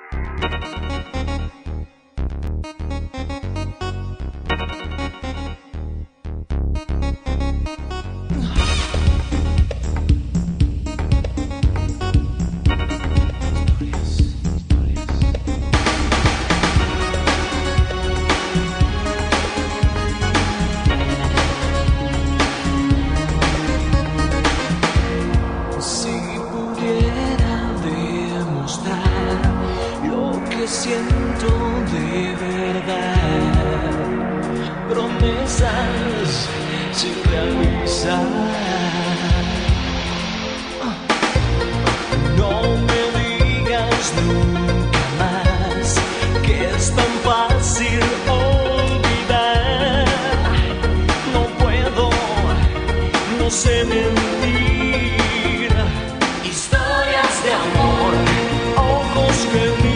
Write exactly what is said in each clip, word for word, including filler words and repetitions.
Siento de verdad, promesas sin realizar. No me digas nunca más que es tan fácil olvidar. No puedo, no sé mentir. Historias de amor, ojos que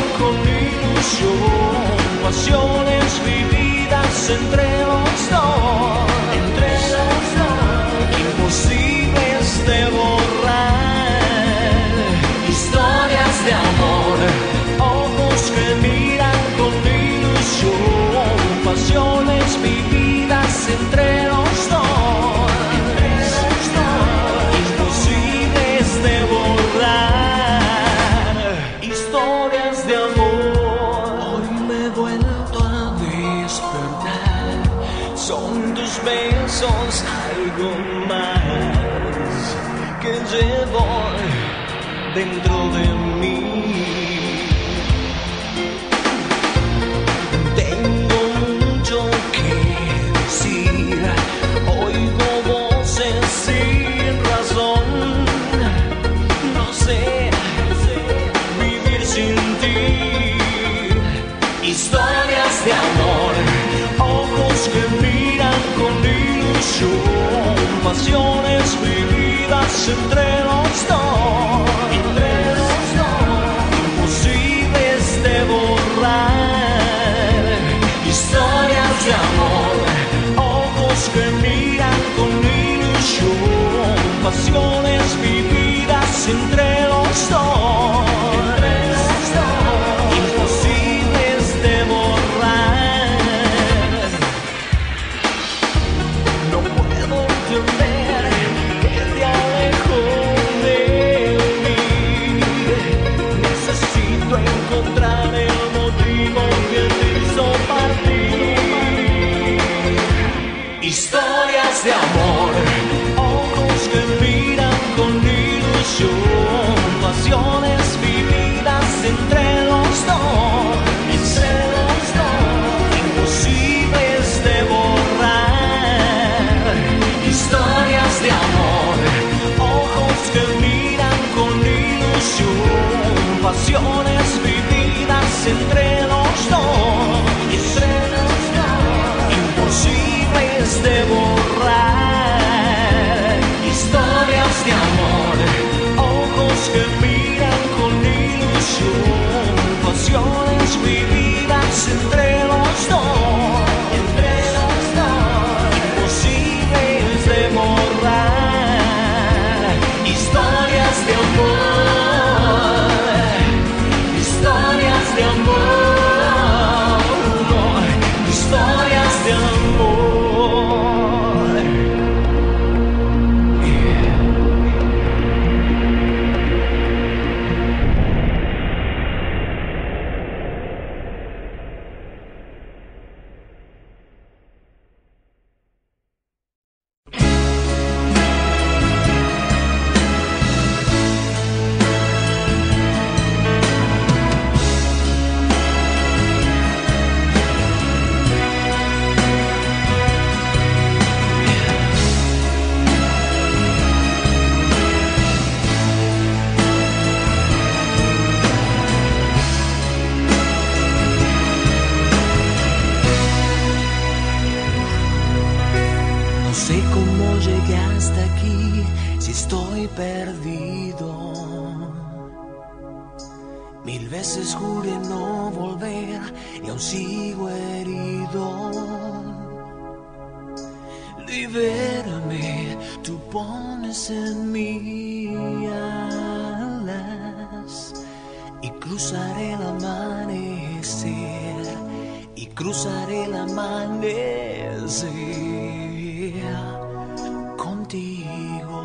pasiones vividas entre los dos, entre los dos, imposibles de borrar. Historias de amor, ojos que miran con ilusión, pasiones vividas entre los dos, entre los dos, imposibles de borrar. Historias de amor. Son tus besos algo más que llevo dentro de mí. Tengo mucho que decir, oigo voces sin razón. No sé vivir sin ti. Historias de amor, ojos que miran con ilusión, pasiones vividas entre los dos, entre los dos, imposibles de borrar. Historias de amor, ojos que miran con ilusión, pasiones vividas entre los dos, entre los dos, imposibles de borrar. Encontrar el motivo que te hizo partir. Historias de amor, ojos que miran con ilusión, pasiones vividas entre los dos, entre los dos, imposibles de borrar. Historias de amor, ojos que miran con ilusión, pasiones vividas entre los dos, entre los dos, imposibles de borrar. Historias de amor, ojos que miran con ilusión, pasiones vividas entre los dos, entre los dos, imposibles de borrar. Historias de amor. Historias de amor, historias de amor. Yeah. Hasta aquí, si estoy perdido. Mil veces juré no volver y aún sigo herido. Libérame, tú pones en mí alas y cruzaré el amanecer, y cruzaré el amanecer contigo.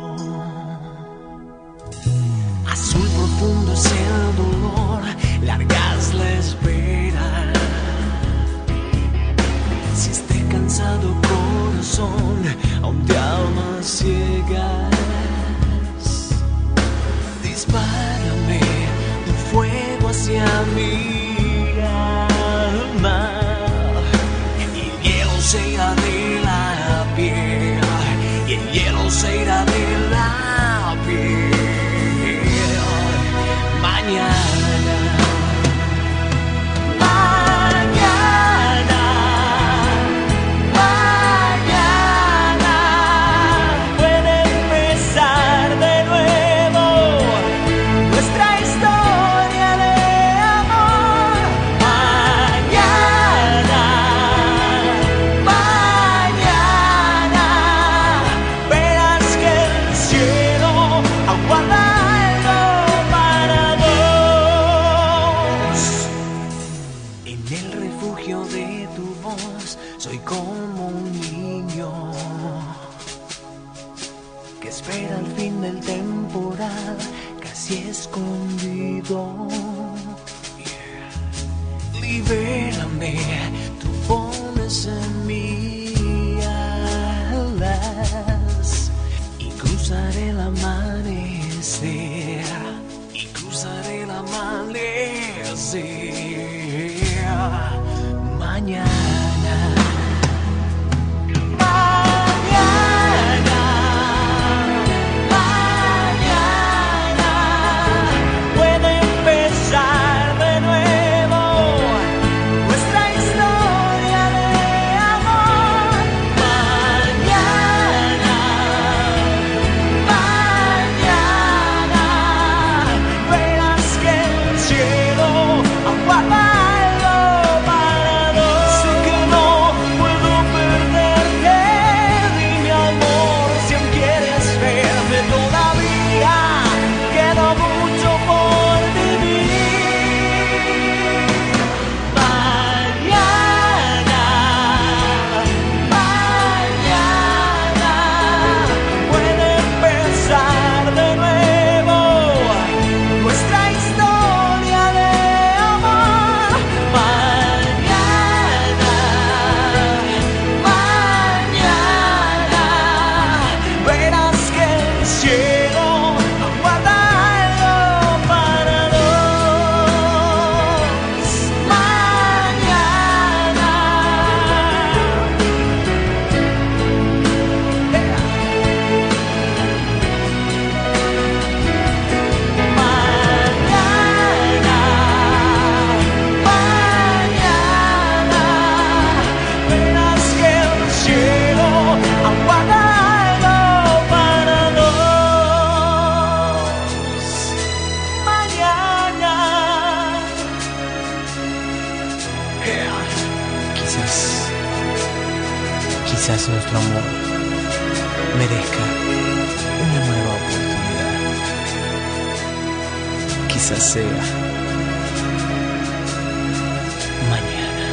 Azul profundo es el dolor, largas la espera. Si esté cansado corazón, aún te amas ciegas, dispárame un fuego hacia mi alma, y el hielo se irá de la piel, y el hielo se irá de la piel. Mañana, mañana, mañana puede empezar de nuevo nuestra historia de amor. Mañana, mañana verás que el cielo aguarda. De tu voz soy como un niño que espera el fin del temporal, casi escondido. Yeah. Libérame, tú pones en mí alas, y cruzaré el amanecer, y cruzaré el amanecer. Mañana, mañana, mañana puede empezar de nuevo nuestra historia de amor. Mañana, mañana verás que el cielo aguarda. Quizás nuestro amor merezca una nueva oportunidad. Quizás sea mañana.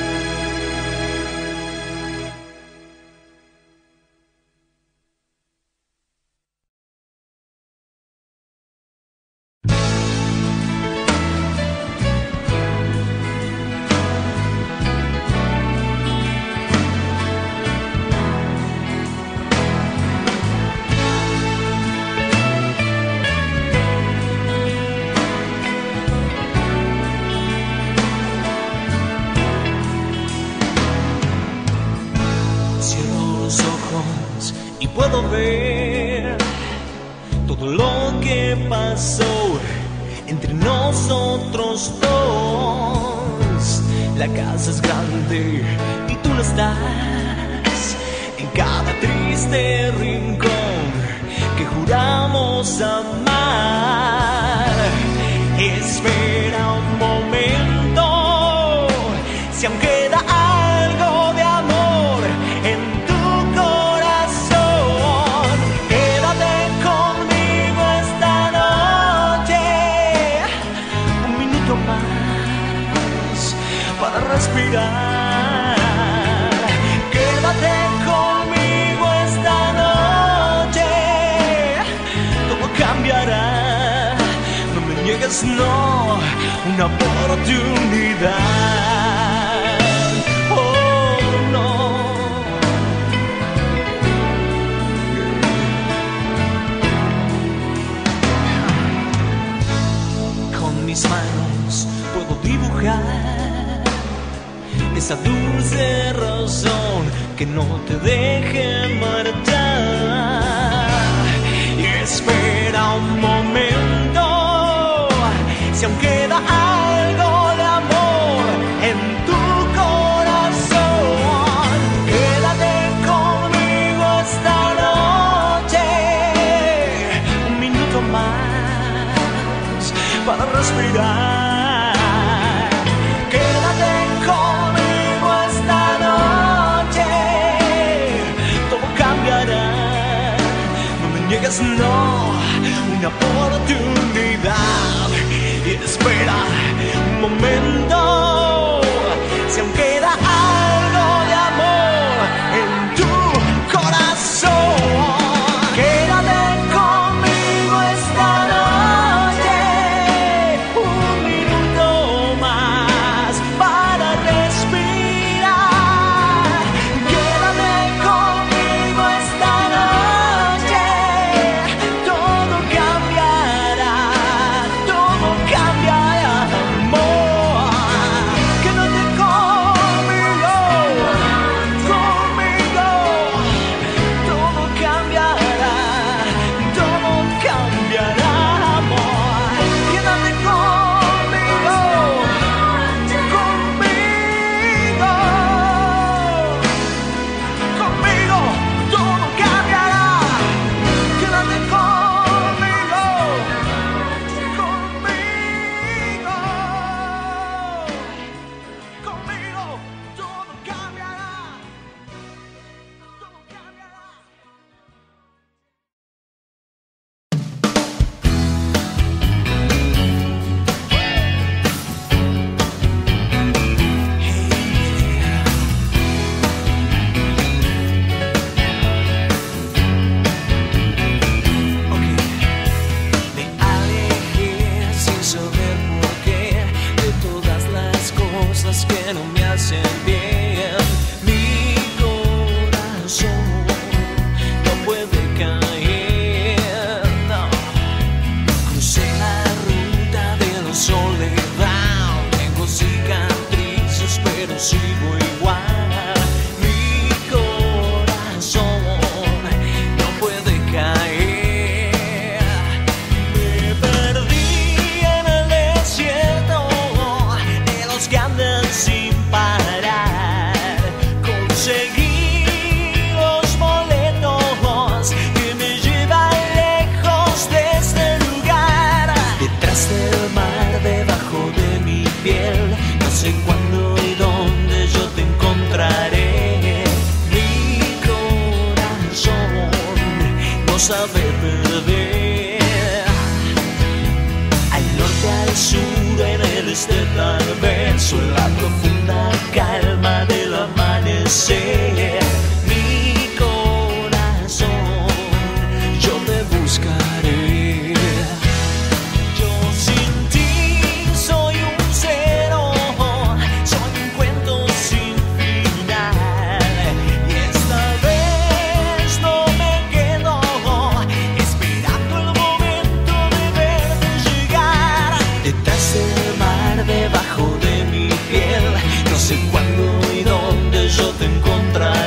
Y puedo ver todo lo que pasó entre nosotros dos. La casa es grande y tú no estás en cada triste rincón que juramos amar. Espera un momento, si aún queda algo de amor en tu corazón, quédate conmigo esta noche, un minuto respirar. Quédate conmigo esta noche, todo cambiará. No me niegues, no, una oportunidad. Oh, no. Con mis manos puedo dibujar esa dulce razón que no te deje marchar. Y espera un momento, si aún queda algo de amor en tu corazón. Quédate conmigo esta noche, un minuto más para respirar. Quédate conmigo esta noche, todo cambiará. No me niegues, no, una oportunidad. Y espera un momento, si aún queda algo de amor en tu corazón. Quédate conmigo esta noche, un minuto más para respirar. Quédate conmigo esta noche, todo cambiará, todo cambiará, amor. Quédate conmigo, conmigo, todo cambiará, todo cambiará, amor. Quédate conmigo, conmigo, conmigo, todo cambiará. Quédate conmigo, conmigo, conmigo, todo cambiará, todo cambiará. Me alejé sin saber por qué de todas las cosas que no me hacen bien. Mi corazón no puede caer, no. Crucé la ruta de la soledad, tengo cicatrices pero sigo igual. Mi corazón no puede caer. Me perdí en el desierto de los que andan sin parar. Conseguí los boletos que me llevan lejos de este lugar. Detrás del mar, debajo de mi piel, no sé cuándo y dónde yo te encontraré. Mi corazón no sabe perder. Al norte, al sur, en el este tal vez, o en la profunda calma del amanecer. Mi corazón, yo te buscaré. Yo sin ti soy un cero, soy un cuento sin final. Y esta vez no me quedo esperando el momento de verte llegar. Detrás del mar, debajo de mi piel, no sé cuándo y dónde yo te encontraré.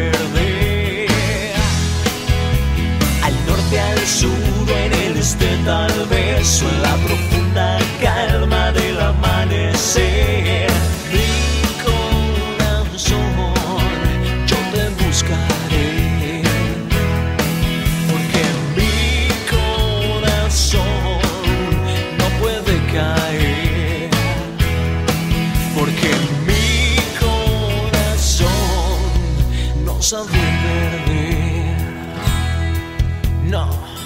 perder. Al norte, al sur, en el este tal vez, o en la profunda calma del amanecer. Mi corazón, yo te buscaré, porque mi corazón no puede caer, porque mi corazón no sabe perder. No.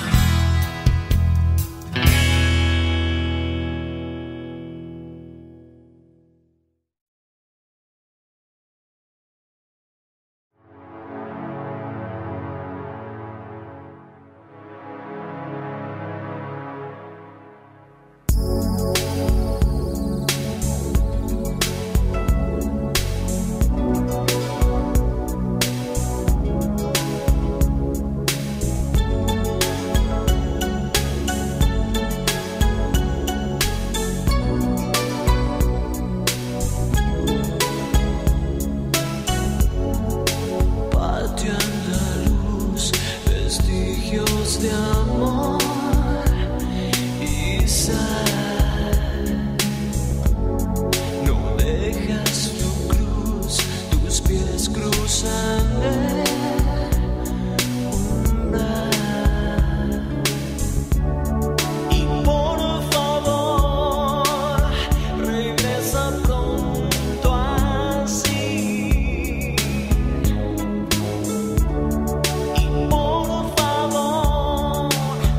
De amor y sal, no dejas tu cruz, tus pies cruzan el umbral. Y por favor, regresa pronto así. Y por favor,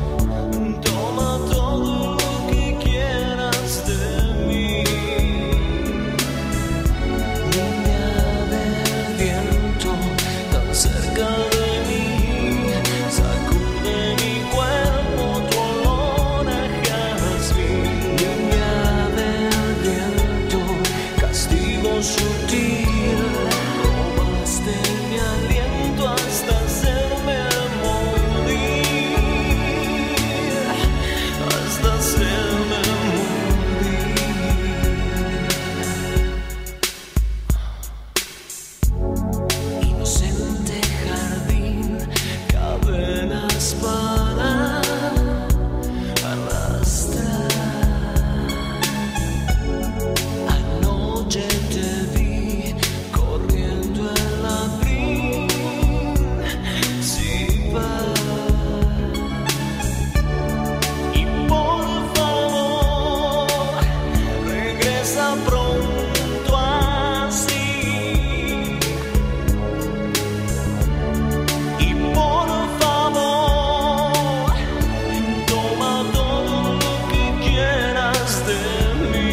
sutil, robaste mi aliento hasta hacerme morir, hasta hacerme morir. Inocente jardín, cadenas para arrastrar. Anoche te vi corriendo en la principal. Y por favor, regresa pronto así. Y por favor, toma todo lo que quieras de mí.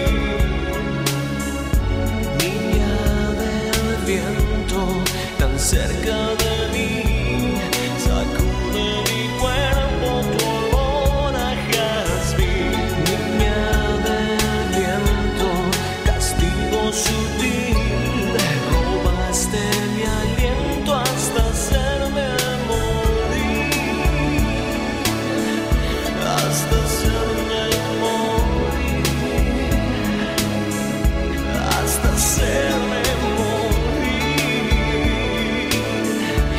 Niña del viento, tan cerca de mí, sacude mi cuerpo tu olor a jazmín. Niña del viento, castigo sutil, robaste mi aliento hasta hacerme morir, hasta hacerme morir, hasta hacerme morir.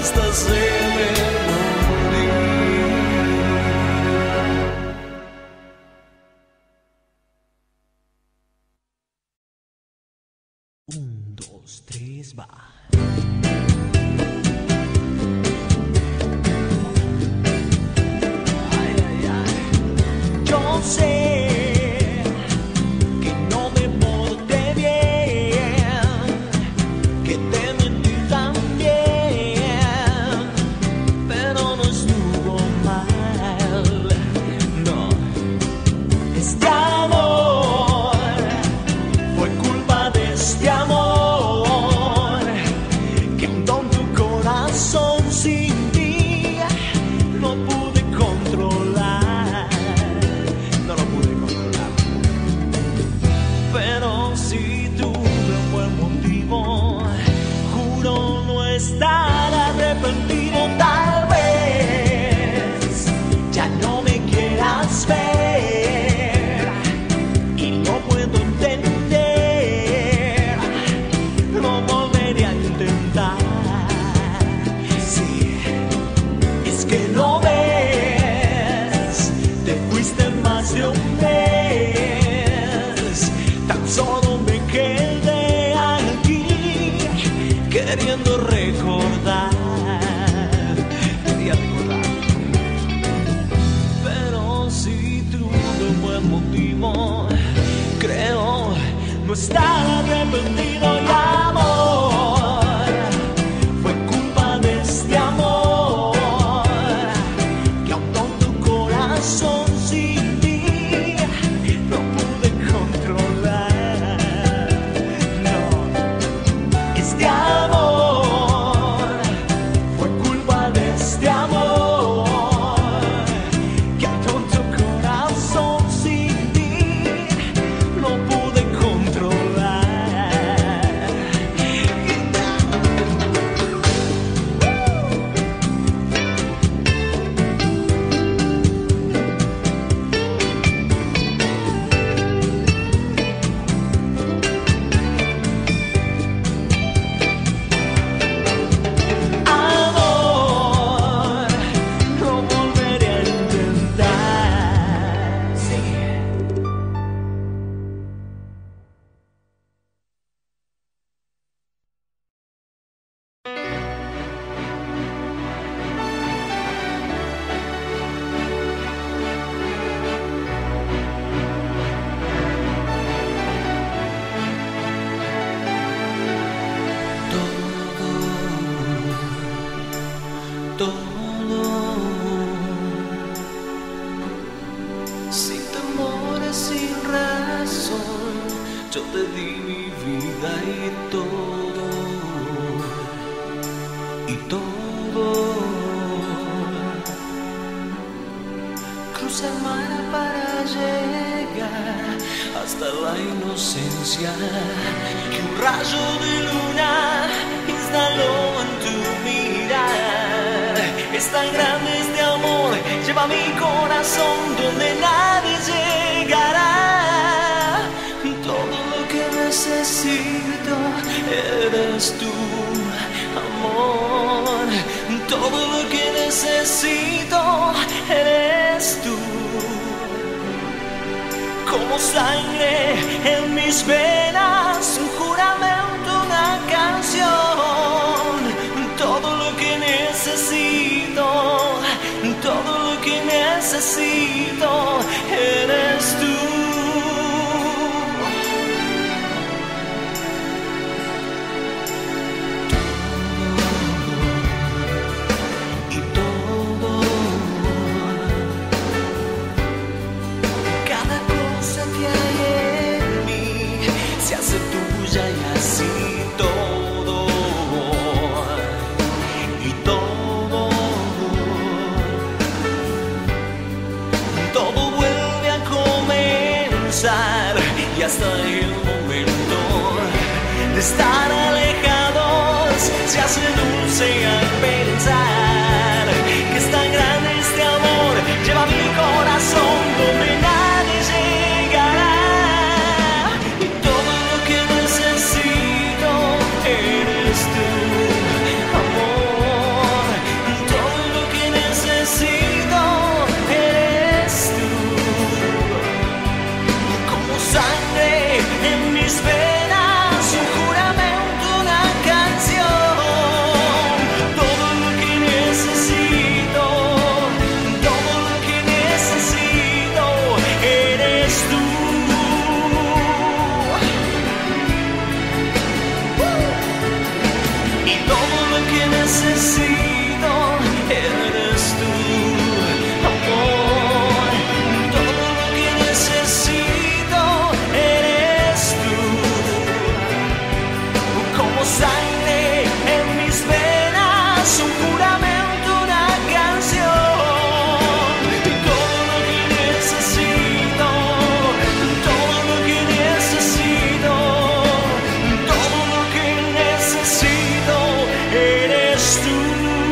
hasta se me morir. Un, dos, tres, va. Ay, ay, ay. Yo sé que no me porté bien, que te mentí también, pero no estuvo mal, no. Este amor fue culpa de este amor, que hundó en tu corazón sin ti, no pude controlar, no lo pude controlar. Pero si tuve un buen motivo, juro no estar arrepentido. Tal vez ya no me quieras ver y no puedo entender, no volveré a intentar. Sí, es que no ves, te fuiste más de un mes, tan solo me quedé aquí queriendo recordar, quería recordar. Pero si tuve un buen motivo, creo no estar arrepentido. Y amor, fue culpa de este amor, que ahondó en tu corazón sin ti, no pude controlar, no. Este amor fue culpa de este amor, que ahondó en tu corazón sin ti, no pude controlar. Amor, no volveré a intentar. Sí. Todo, sin temores, sin razón, yo te di mi vida y todo, y todo. Cruza el mar para llegar hasta la inocencia que un rayo de luna instaló en tu mirar. Es tan grande este amor, lleva mi corazón donde nadie llegará. Todo lo que necesito eres tú, amor. Todo lo que necesito eres tú. Como sangre en mis venas, un juramento, una canción. Todo lo que necesito, todo lo que necesito eres tú. Y todo, cada cosa que hay en mí se hace tuya y así todo. Y todo, todo vuelve a comenzar y hasta el momento de estar alejados se hace dulce al pensar que es tan grande este amor, lleva mi corazón donde nadie llegará. Y todo lo que necesito eres tú, amor. eres tú.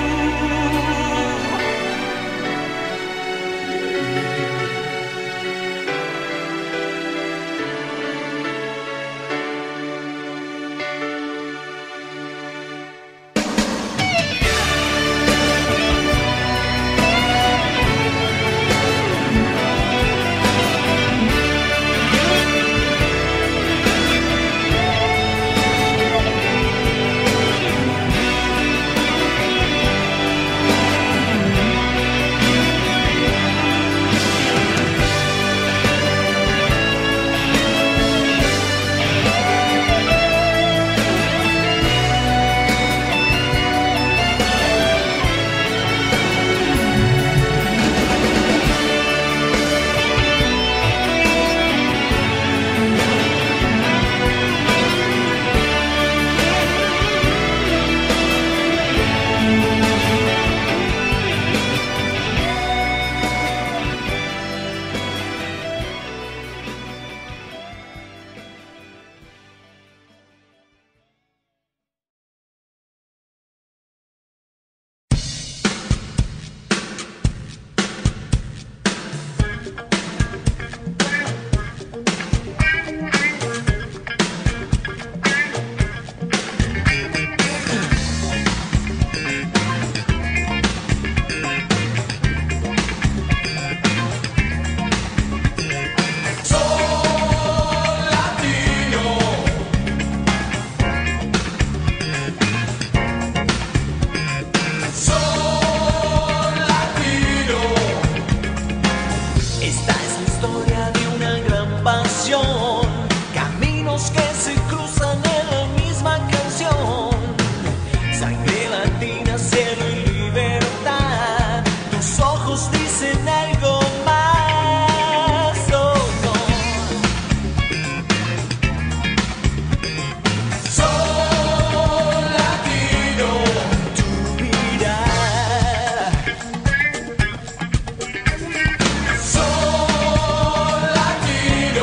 Caminos que se cruzan en la misma canción. Sangre latina, cielo y libertad. Tus ojos dicen algo más. Oh, no. Soy latino, tu mirada. Soy latino.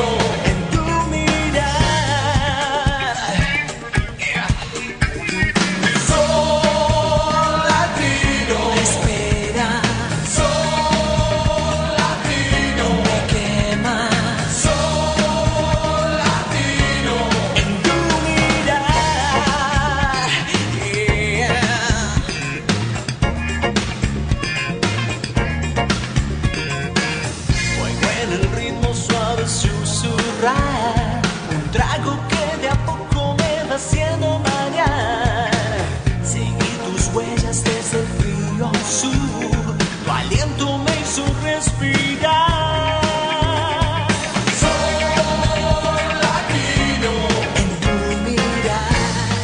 Susurrar un trago que de a poco me va haciendo marear. Seguí tus huellas desde el frío sur, tu aliento me hizo respirar. Soy latino en tu mirada.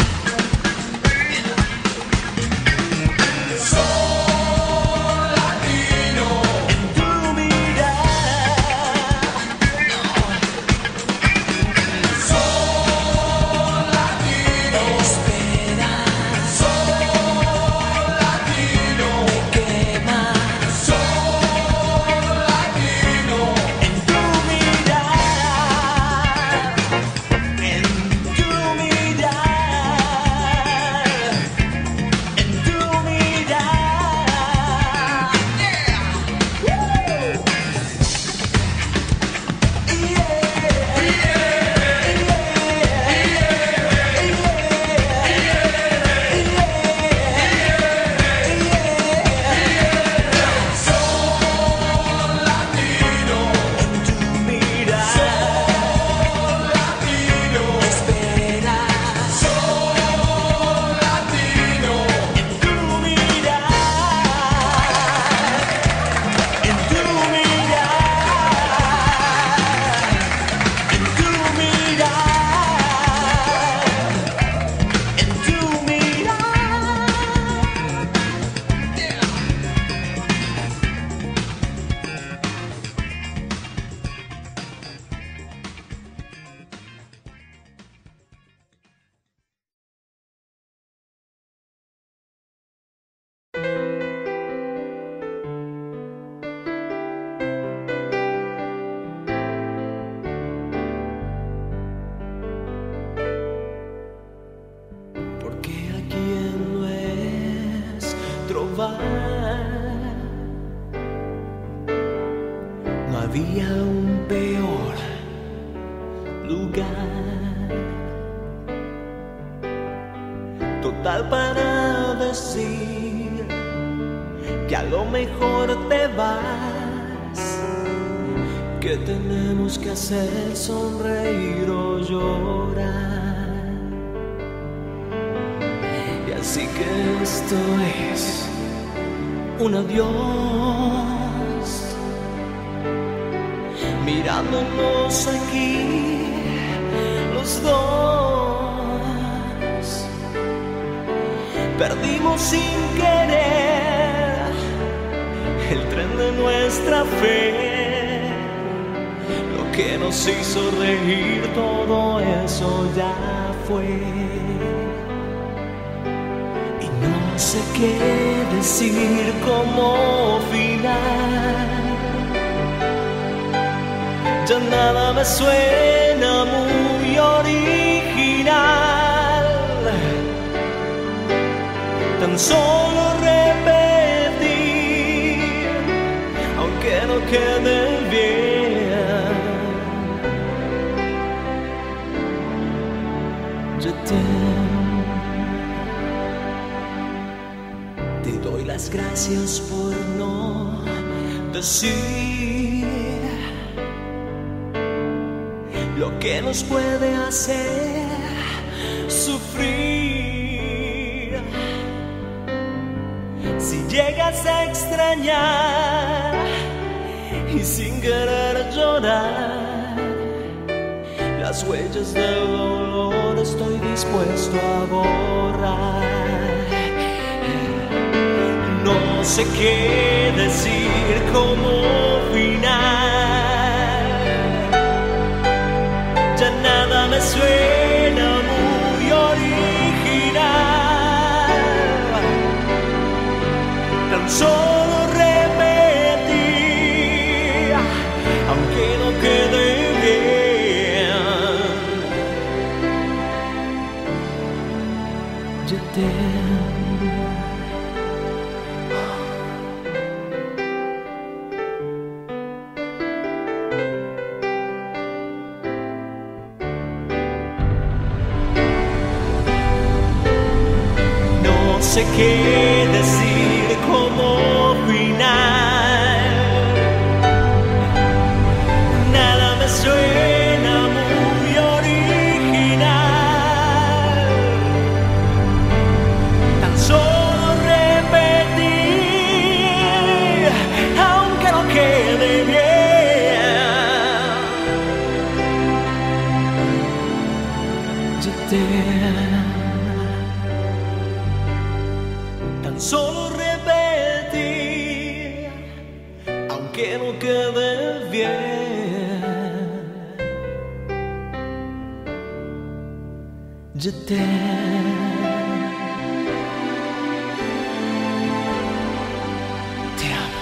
Soy latino en tu mirada. Soy latino, me quema. Soy trovar. No había un peor lugar total para decir que a lo mejor te vas, que tenemos que hacer sonreír o llorar. Y así que esto es un adiós, mirándonos aquí los dos. Perdimos sin querer el tren de nuestra fe, lo que nos hizo reír, todo eso ya fue. Y no sé qué decir como final, ya nada me suena muy original, tan solo repetir, aunque no quede bien. Je t'aime. Te doy las gracias por no decir lo que nos puede hacer sufrir. Si llegas a extrañar y sin querer llorar, las huellas del dolor estoy dispuesto a borrar. No sé qué decir como final, ya nada me suena muy original, tan solo repetir, aunque no quede bien. Je t'aime. No sé qué decir como final, nada me suena muy original, tan solo repetir, aunque no quede bien. Je t'aime. Tan solo repetir, aunque no quede bien. Je t'aime. Te amo.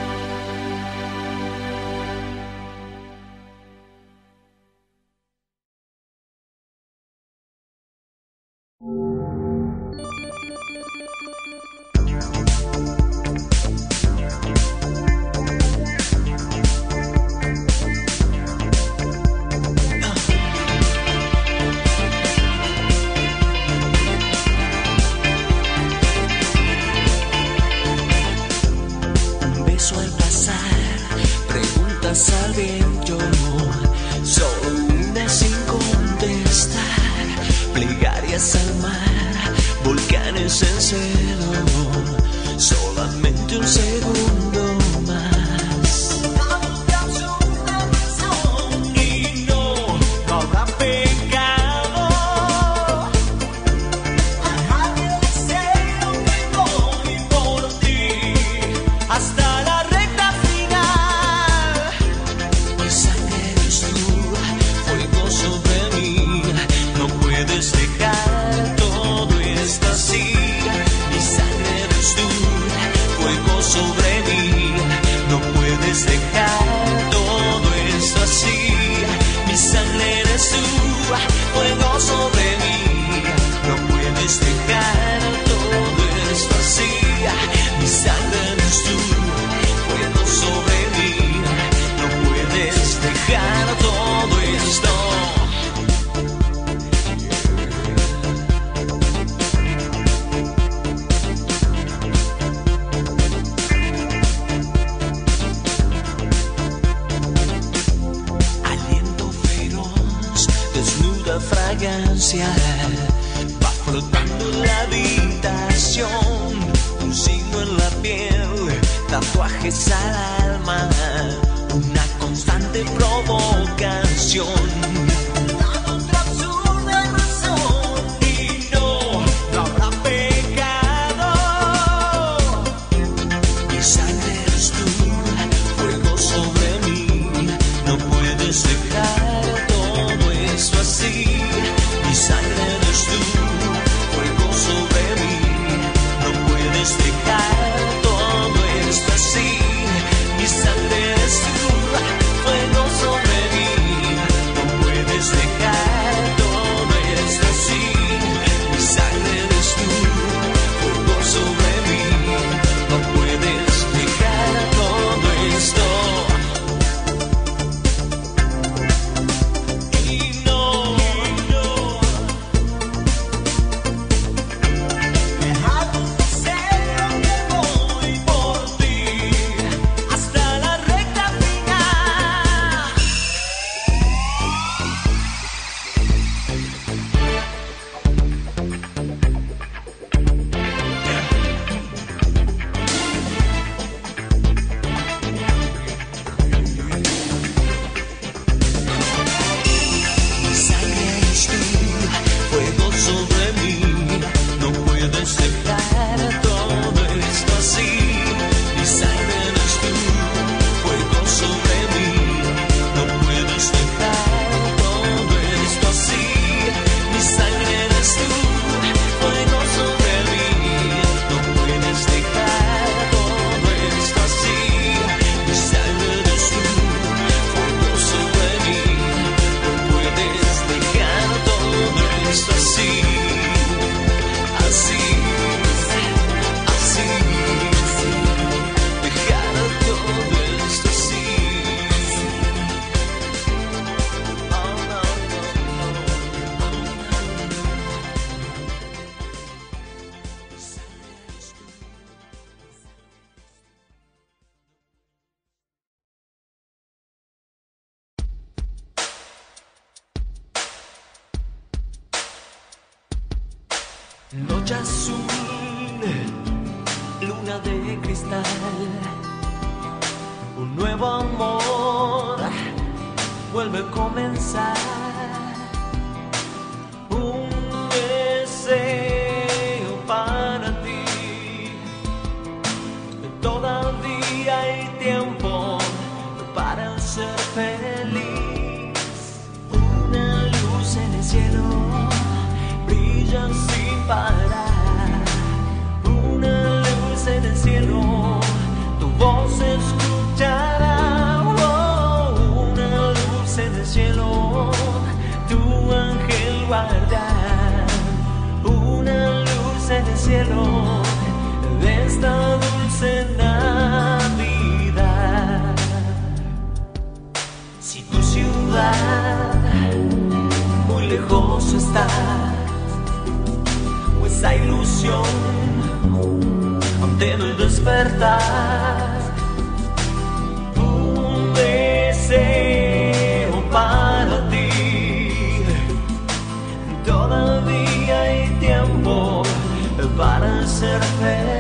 Al viento, solo una sin contestar, plegarias al mar, volcanes en celo, solamente un segundo más. Y no, no habrá pecado, dejar el deseo que voy por ti hasta la recta final. Mi sangre eres tú, fuego sobre mí, no puedes dejar todo esto así. Mi sangre eres tú, fuego sobre mí, no puedes dejar todo esto así. Mi sangre eres tú, fuego sobre mí, no puedes dejar todo esto así. fragancia va flotando en la habitación, un signo en la piel, tatuajes al alma, una constante provocación. Dame otra absurda razón y no, no habrá pecado. Mi sangre eres tú, fuego sobre mí, no puedes dejar todo esto así. Mi sangre eres tú, fuego sobre mí, no puedes dejar todo esto así. Mi sangre eres tú, fuego sobre mí, no puedes dejar todo esto así. Mi sangre eres tú, fuego sobre mí, no puedes dejar todo esto. Noche azul, luna de cristal, un nuevo amor vuelve a comenzar, un deseo para ti. Todavía hay tiempo para ser feliz. Una luz en el cielo brilla sin parar, una luz en el cielo, tu voz escuchará. Oh, una luz en el cielo, tu ángel guardará. Una luz en el cielo de esta dulce Navidad. Si tu ciudad muy lejos está, esa ilusión ante el despertar, un deseo para ti. Todavía hay tiempo para ser feliz.